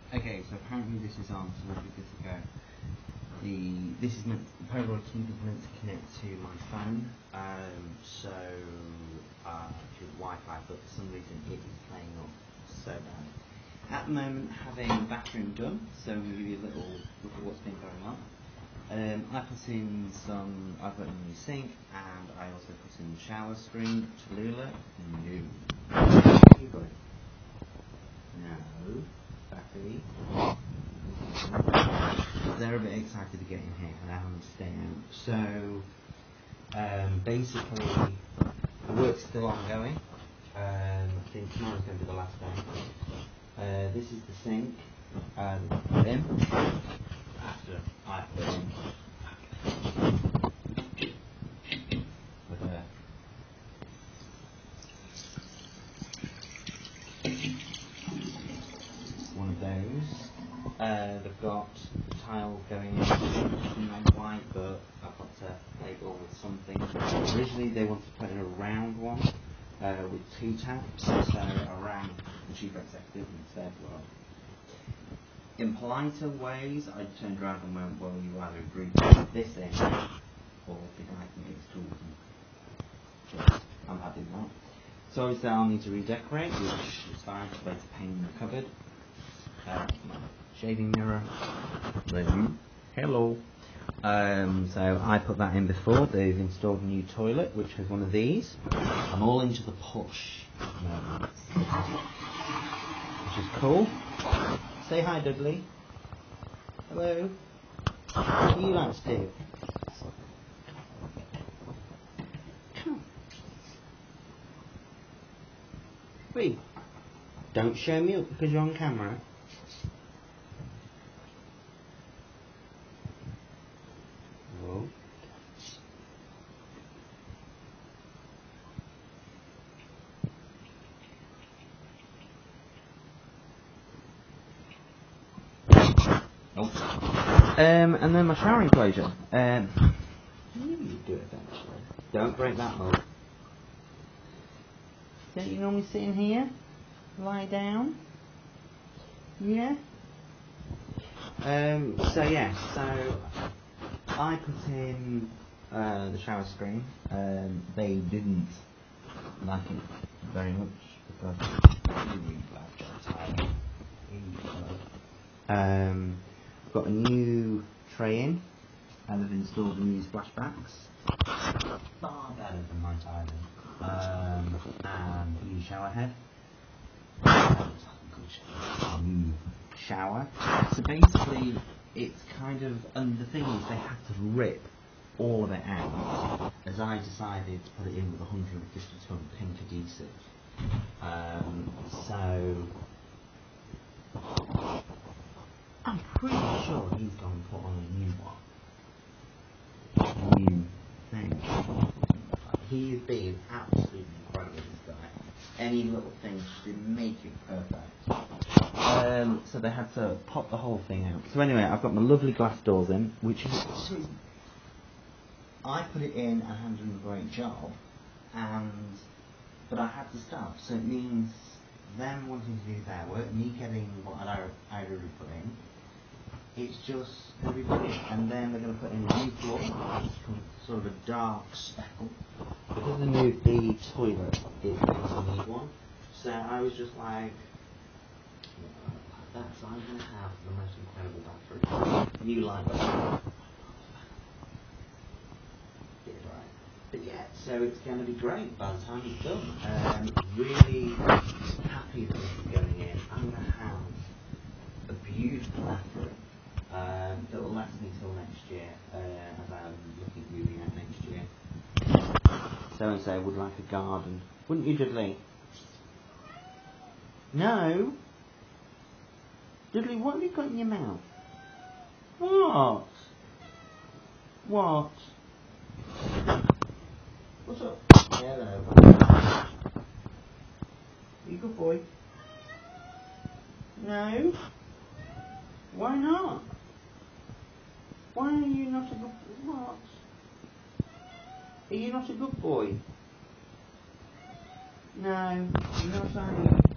Okay, so apparently this is on, so we'll give this a go. This is meant, the Polaroid Cube is meant to connect to my phone, to Wi-Fi, but for some reason it is playing up so bad. At the moment, having bathroom done, so we'll give you a little look at what's been going on. I put in I've got a new sink, and I also put in the shower screen. Tallulah, new. You got it. No. Battery. They're a bit excited to get in here, and I haven't stayed out. So, basically, the work's still ongoing. I think tomorrow's going to be the last day. This is the sink that we put in after I put in. One of those. They've got the tile going in, not white, but I've got to label with something. Originally they wanted to put in a round one with 2 taps, so around the chief executive and said, well, in politer ways, I turned around and went, well, you either agree to this in, or the guy can get his tools and I'm happy with that. So obviously I'll need to redecorate, which is fine, I've got to paint the cupboard. My shaving mirror. Hello. So I put that in before. They've installed a new toilet, which is one of these. I'm all into the push moments, which is cool. Say hi, Dudley. Hello. What do you like to do? Come on. Wait. Don't show me up because you're on camera. And then my shower enclosure. You do it eventually. Don't break that mug. Don't you normally sit in here? Lie down? Yeah? So I put in the shower screen. They didn't like it very much because it's really bad. I've got a new tray in, and I've installed new splashbacks. Far better than my tiling. And a new shower head. New shower. So basically, it's kind of, and the thing is, they had to rip all of it out, as I decided to put it in with 150 ton pink adhesive. So I'm pretty sure he's going to put on a new one. New thing. He is being absolutely incredible, this guy. Any little thing to make it perfect. So they had to pop the whole thing out. So anyway, I've got my lovely glass doors in, which is I put it in and I'm doing a great job, but I had to stop. So it means them wanting to do their work, me getting what I already put in. It's just going to be brilliant. And then they're going to put in a new floor, sort of a dark speckle. Because they moved the toilet, it doesn't need one. So I was just like, that's, I'm going to have the most incredible bathroom. New light bulb. Get it right. But yeah, so it's going to be great by the time it's done. Really happy that this is going in. I'm going to have a beautiful bathroom. That will last me till next year, as I'm looking at moving out next year. So-and-so would like a garden. Wouldn't you, Dudley? No? Dudley, what have you got in your mouth? What? What? What's up? Hello. Are you a good boy? No? Why not? Why are you not a good boy? What? Are you not a good boy? No, you're not, are you?